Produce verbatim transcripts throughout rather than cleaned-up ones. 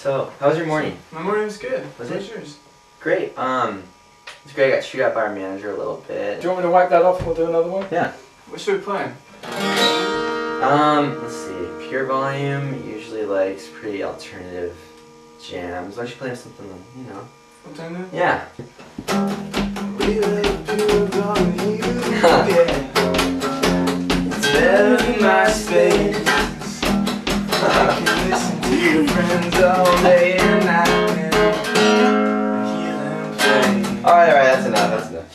So, how was your morning? My morning was good. Was How it? was yours? Great. Um, it's great. I got chewed out by our manager a little bit. Do you want me to wipe that off and we'll do another one? Yeah. What should we play? Um, let's see. Pure Volume usually likes pretty alternative jams. Why don't you play him something, you know? Alternative? Yeah. We like pure volume. Yeah. It's better than my space. I can listen to your friends all day and night and hear them play. Alright, alright, that's enough, that's enough.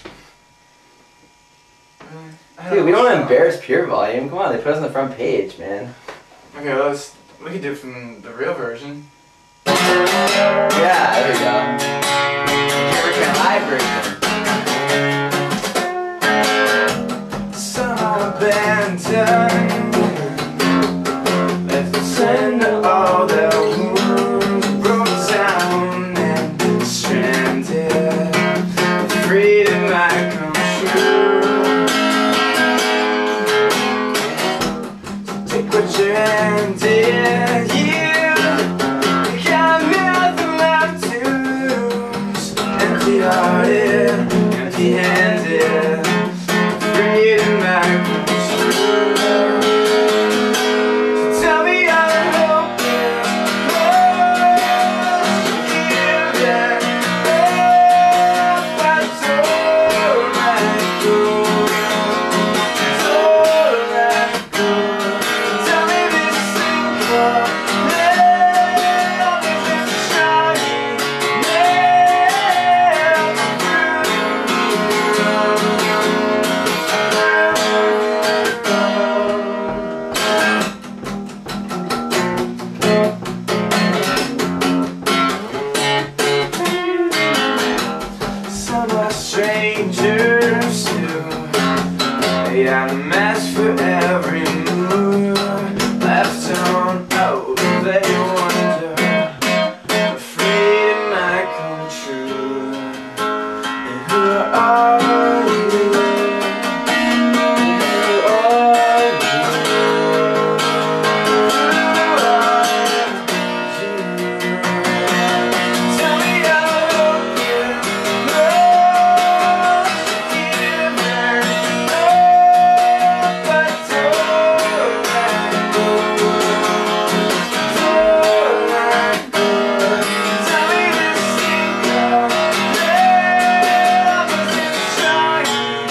I Dude, we don't want to know. embarrass Pure Volume. Come on, they put us on the front page, man. Okay, well, let's, we could do it from the real version. Yeah, there we go. Pure Live version. Summer band time. Let's send all the wounds broke down and stranded. Freedom might come true. Take what you're handed, you got nothing left to lose. Empty-hearted, empty-handed. Freedom might come true. So tell me how to hope and love you that love I don't let go. Don't let go. Tell me this simple love is shining some are strangers who lay out a mask for every move. Left on out, they wonder if freedom might come true. And who are you? Who are you? Who are you? Tell me how to hope you love you and love, but don't let go. Don't let go. Tell me this secret love is shining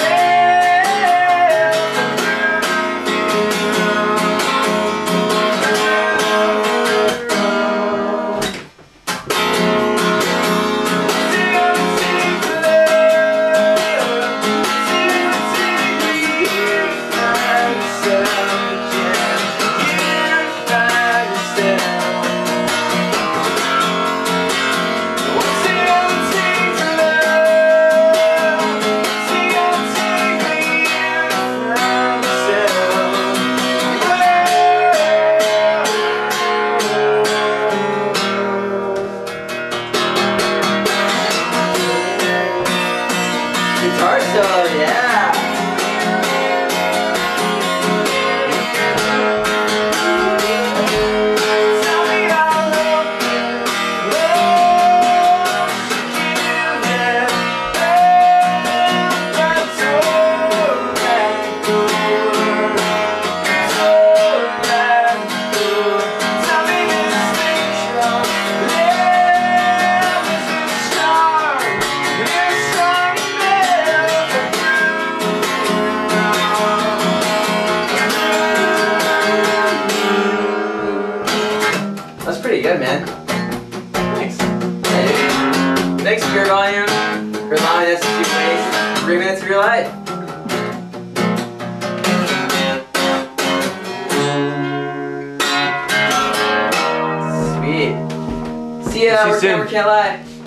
Guitar solo, yeah. Tell me how love love you that love, but don't let go. Don't let go. Tell me this secret love is a star, it's shining That's pretty good, man. Thanks. Hey, thanks, Pure Volume, for allowing us to waste three minutes of your life. Sweet. See ya. See you We're soon. Can't Lie.